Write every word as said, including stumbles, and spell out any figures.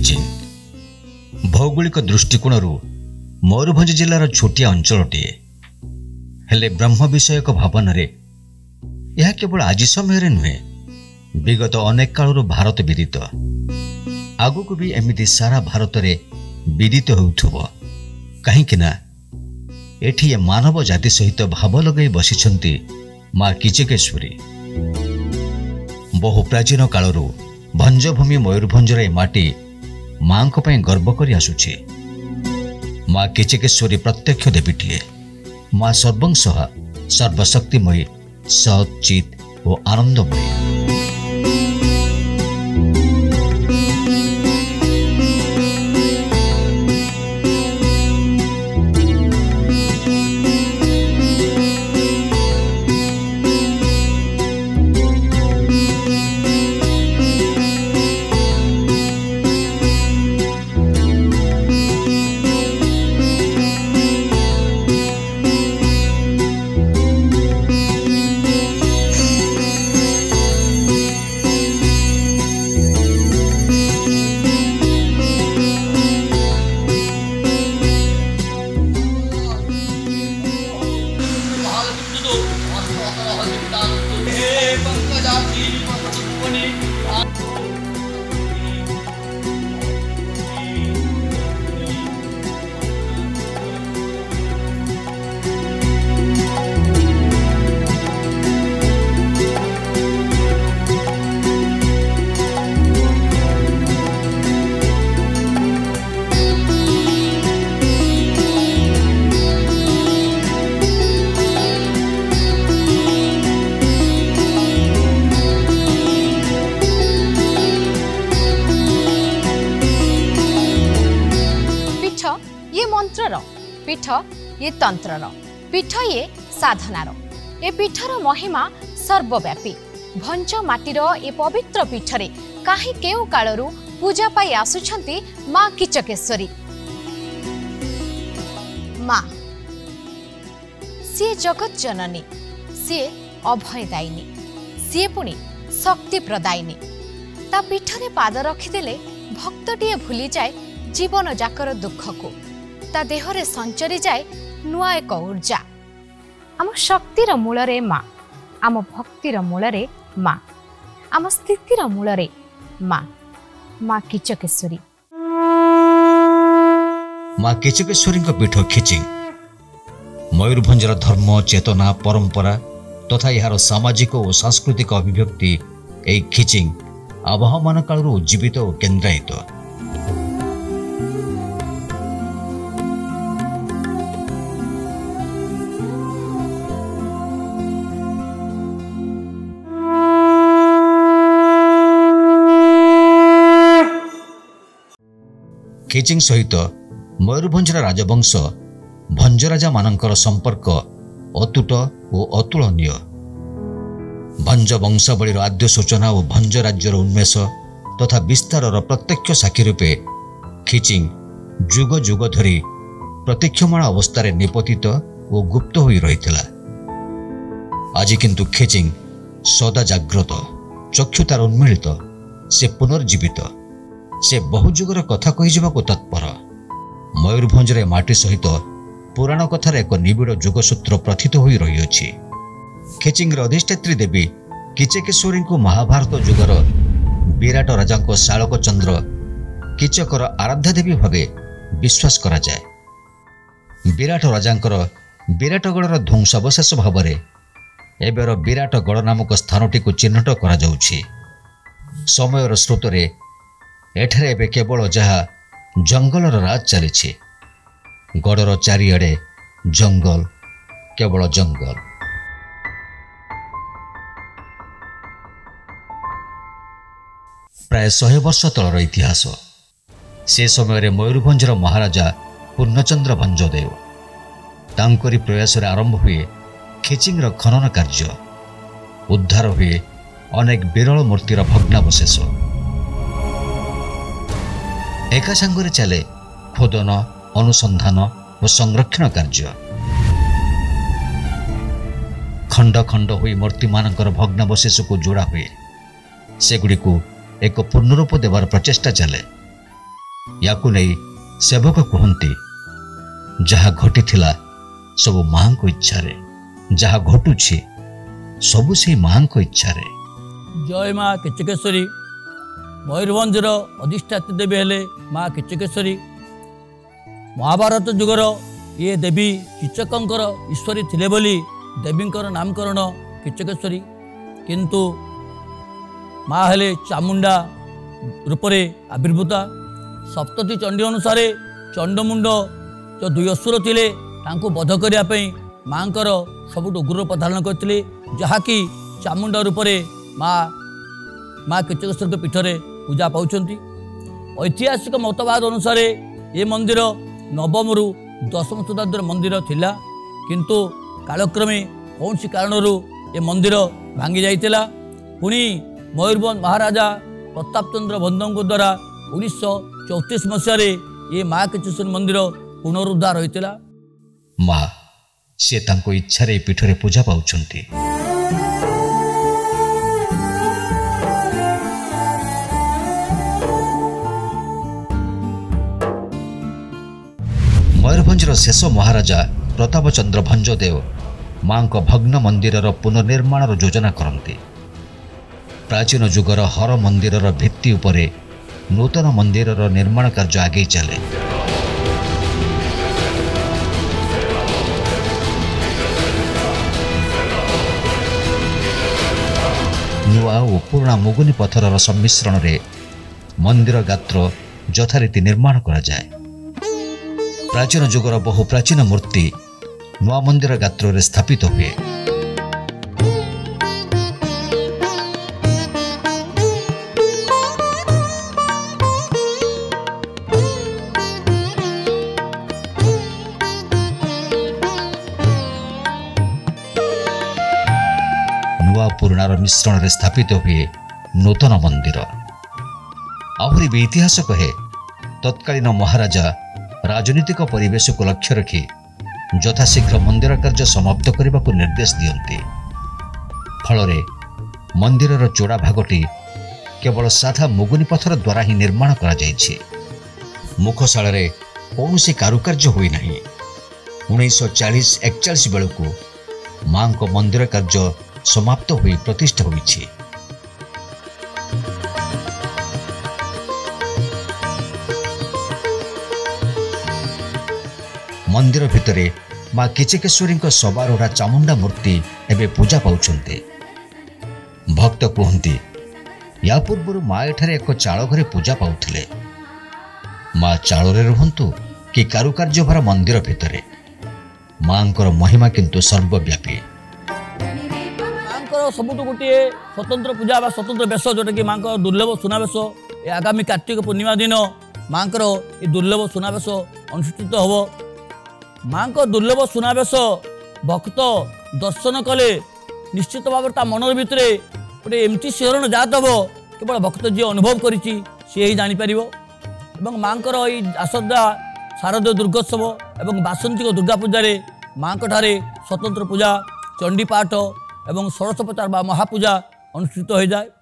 खिचिंग भौगोलिक दृष्टिकोण मयूरभंज जिलार छोटिया अंचलटीए हेले ब्रह्म विषयक भावन यह केवल आज समय नुहे विगत अनेक काल भारत विदित आगक भी एमती सारा भारत में विदित होउथुबो कहीं एठी मानव जाति सहित भाव लगे बसिछंती माँ किचकेश्वरी। बहु प्राचीन कालरू भंजभूमि मयूरभंजर ए माटी माँ गर्व कर आसुछि। माँ किचकेश्वरी प्रत्यक्ष देवीटीए माँ सर्वंसहा सर्वशक्तिमयी सत् चित और आनंदमयी। ये मंत्रर पीठ ये तंत्रर पीठ ये साधनार ए पीठर महिमा सर्वव्यापी। भंज माटीर ए पवित्र पीठरे काहे केउ कालरू पूजा पाई आसुछंती माँ किचकेश्वरी। माँ सी जगत जननी, सी अभयदायिनी, सी पुणी शक्ति प्रदायिनी। ता पीठरे पाद रखिदेले भक्तटीए भूली जाए जीवन जाकर दुख को, ता देहरे संचरी जाए नुआ एक ऊर्जा। आम शक्तिर मूल रे माँ, आम भक्तिर मूल रे माँ, आम स्थितिर मूल रे माँ, माँ किचकेश्वरी। माँ किचकेश्वरी पीठ खिचिंग मयूरभंजर धर्म चेतना परंपरा तथा यार सामाजिक और सांस्कृतिक अभिव्यक्ति ए खिचिंग आबहमान काल उज्जीवित और केन्द्रायित। खिचिंग सहित मयूरभंजर राजवंश भंजराजा मानकर संपर्क अतुट और अतुलनीय। भंज वंशावलीर आद्य सूचना और भंज राज्यर उन्मेष तथा विस्तार प्रत्यक्ष साक्षी रूपे खिचिंग जुग जुग धरी प्रतीक्षमाण अवस्था निपतित और गुप्त होई रहिथिला। आज किंतु खिचिंग सदा जाग्रत, चक्षुतार उन्मीलित, से पुनर्जीवित, से बहु जुगर कथा कहीजिबाकु तत्पर। मयूरभंजर माटी सहित पुराण कथार एक निबिड़ जुगसूत्र प्रथित होई रहिअछि। खिचिंगर अधिष्ठात्री देवी किचकेश्वरी को महाभारत जुगर विराट राजा शालक चंद्र किचकर आराध्या देवी भावे विश्वास करा जाए। विराट राजांकर विराटगढ़र ध्वंसावशेष भाव एबर विराटगढ़ नामक स्थानटी को चिन्हट करा जाउछि। समयर स्रोतरे एठारे एबे केवल जहा जंगलर राज चली। गड़र चारिआडे जंगल, केवल जंगल। प्राय शहे वर्ष तलर इतिहास। से समय मयूरभंजर महाराजा पूर्णचंद्र भंजदेव तांकरी प्रयास आरंभ हुए खिचिंगर खनन कार्य। उद्धार हुए अनेक विरल मूर्तिर भग्नावशेष। एका सांगरे चले खोदन, अनुसंधान और संरक्षण कार्य। खंड खंड हुई मूर्ति मानकर भग्नावशेष को जोड़ा हुए, सेगुड़ी को एक पूर्णरूप देवार प्रचेष्टा चले। याकु नहीं सेवक कहते जहा घटी सब माँ को इच्छा रे जहा घटुछि सबु से माँ को इच्छा रे। जय माँ किचकेश्वरी मयूरभंजर अधिष्ठात्री देवी हेले माँ किचकेश्वरी। महाभारत जुगर ये देवी किचकंकर ईश्वरी थिले बोली देवींकर नामकरण किचकेश्वरी किंतु माँ हेले चामुंडा रूपरे आविर्भूता। सप्तती चंडी अनुसार चंडमुंड जो दुई असुर थिले तांको बध करने माँ सबुठ उग्र रूप धारण करते जहाँकि चामुंडा रूपरे माँ माँ किचकेश्वर के पीठरे पूजा पाउछंती। ऐतिहासिक मतवाद अनुसार ये मंदिर नवम रु दशम शताब्दी मंदिर थिला किंतु कालक्रमे कौन सी कारणरू ये मंदिर भांगी जाइतिला। पुणी मयूरभंज महाराजा प्रताप चंद्र भंदों द्वारा उन्नीस चौतीस मसीह ये माँ किचकेश्वर मंदिर पुनरुद्धार होइतिला। माँ से तांको इच्छा रे पीठरे पूजा पाउछंती। मयूरभंजर शेष महाराजा प्रताप चंद्र भंजदेव माँ को भग्न मंदिरर पुनर्निर्माण योजना करती। प्राचीन युगर हर मंदिरर भित्ति उपरे नूतन मंदिरर निर्माण कार्य आगे चले। नुआ और पुराना मुगुनी पत्थरर सम्मिश्रण रे मंदिर गात्र यथारीति निर्माण करा जाए। प्राचीन युगर बहु प्राचीन मूर्ति नुआ मंदिर गात्र रे स्थापित हुए। नुआ पुराणार मिश्रण रे स्थापित हुए नूतन मंदिर। आहरी भी इतिहास कहे तत्कालीन महाराजा राजनीतिक परिवेश को लक्ष्य रखी यथाशीघ्र मंदिर कार्य समाप्त करने को निर्देश दियंती। फलरे मंदिरर चोड़ा भागटी केवल साधा मुगुनी पत्थर द्वारा ही निर्माण करा जायछि। मुखशाल रे कौनसी कारुकार्य होई नाही। उन्नीस चालीस एकचालीस बेलू मां को मंदिर कार्य समाप्त हुई प्रतिष्ठा होइछि। मंदिर भितरे माँ किचकेश्वरी सबारोढ़ा चामुंडा मूर्ति एवं पूजा पाउछन्ते। भक्त कहते या पूर्व माँ एठारे एक चाल घरे पूजा पाउथिले। माँ चाल रुहतु कि कारुकार्य भरा मंदिर भितरे माँकर महिमा किंतु सर्वव्यापी। माँ सबुठ गोटे स्वतंत्र पूजा बा स्वतंत्र बेश जोटा कि माँ दुर्लभ सुनावेश आगामी कार्तिक पूर्णिमा दिन माँ दुर्लभ सुनावेश अनुष्ठित हम। माँ को दुर्लभ सुनावेश भक्त दर्शन कले निश्चित भाव मन भितर गोटे एमती शिहरण जात हम केवल भक्त जी अनुभव करी ही जापर। एवं माँ आसदा शारदीय दुर्गोत्सव एवं बासंतिक दुर्गा पूजा माँ ठारे स्वतंत्र पूजा चंडीपाठ एवं षोड़शोपचार बा महापूजा अनुष्ठित हो जाए।